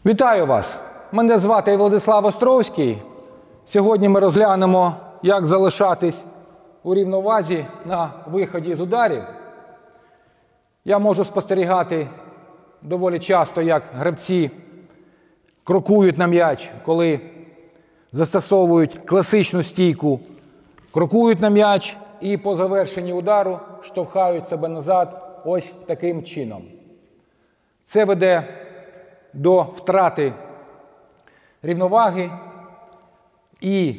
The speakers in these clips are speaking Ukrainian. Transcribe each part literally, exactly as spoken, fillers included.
Вітаю вас! Мене звати Владислав Островський. Сьогодні ми розглянемо, як залишатись у рівновазі на виході з ударів. Я можу спостерігати доволі часто, як гравці крокують на м'яч, коли застосовують класичну стійку, крокують на м'яч і по завершенні удару штовхають себе назад ось таким чином. Це веде до втрати рівноваги, і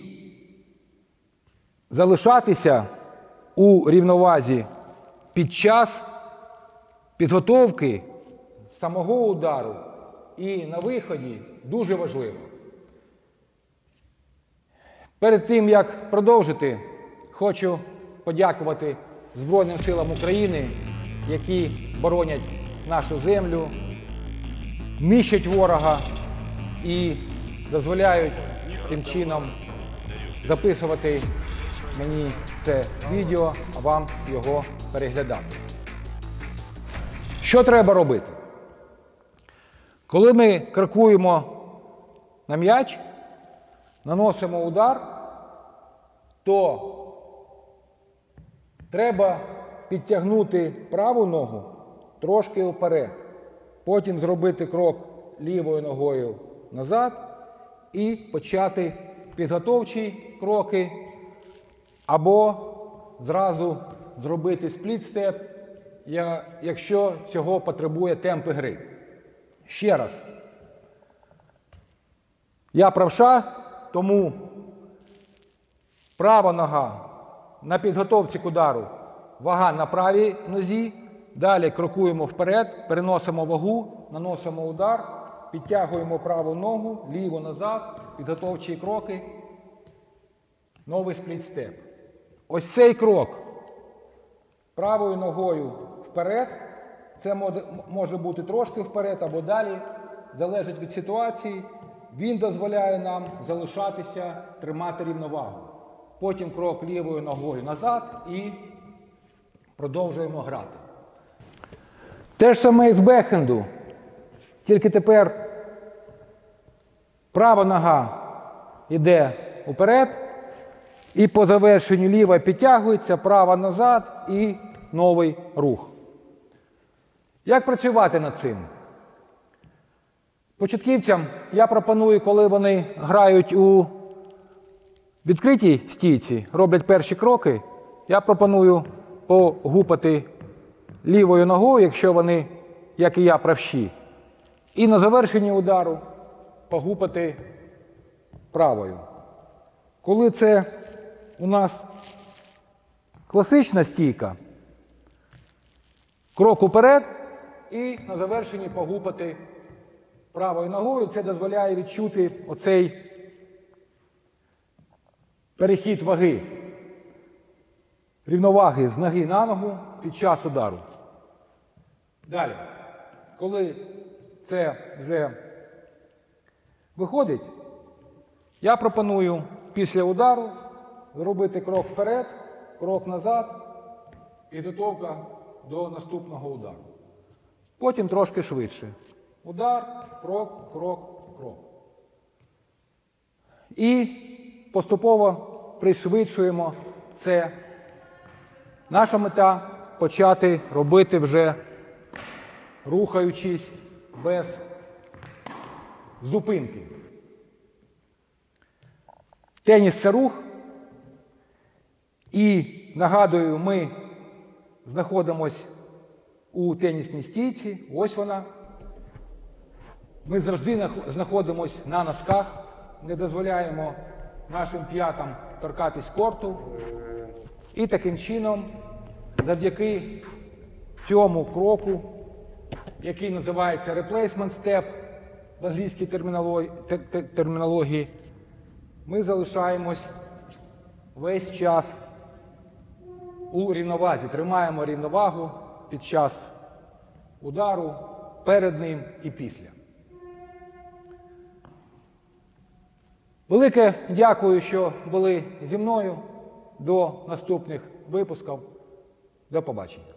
залишатися у рівновазі під час підготовки самого удару і на виході дуже важливо. Перед тим, як продовжити, хочу подякувати Збройним силам України, які боронять нашу землю, нищать ворога і дозволяють тим чином записувати мені це відео, а вам його переглядати. Що треба робити? Коли ми крокуємо на м'яч, наносимо удар, то треба підтягнути праву ногу трошки вперед, потім зробити крок лівою ногою назад і почати підготовчі кроки, або зразу зробити спліт-степ, якщо цього потребує темп гри. Ще раз. Я правша, тому права нога на підготовці к удару, вага на правій нозі, далі крокуємо вперед, переносимо вагу, наносимо удар, підтягуємо праву ногу, ліву назад, підготовчі кроки, новий спліт-степ. Ось цей крок правою ногою вперед, це може бути трошки вперед або далі, залежить від ситуації, він дозволяє нам залишатися, тримати рівновагу. Потім крок лівою ногою назад і продовжуємо грати. Те ж саме і з бекхенду, тільки тепер права нога йде уперед, і по завершенню ліва підтягується, права назад і новий рух. Як працювати над цим? Початківцям я пропоную, коли вони грають у відкритій стійці, роблять перші кроки, я пропоную погупати лівою ногою, якщо вони, як і я, правші, і на завершенні удару погупати правою. Коли це у нас класична стійка, крок уперед і на завершенні погупати правою ногою, це дозволяє відчути оцей перехід ваги, рівноваги з ноги на ногу під час удару. Далі, коли це вже виходить, я пропоную після удару зробити крок вперед, крок назад, підготовка до наступного удару. Потім трошки швидше. Удар, крок, крок, крок. І поступово пришвидшуємо це. Наша мета – почати робити вже рухаючись без зупинки. Теніс – це рух. І, нагадую, ми знаходимося у тенісній стійці. Ось вона. Ми завжди знаходимося на носках, не дозволяємо нашим п'ятам торкатись корту. І таким чином, завдяки цьому кроку, який називається replacement step в англійській термінології, ми залишаємось весь час у рівновазі, тримаємо рівновагу під час удару, перед ним і після. Велике дякую, що були зі мною. До наступних випусків. До побачення.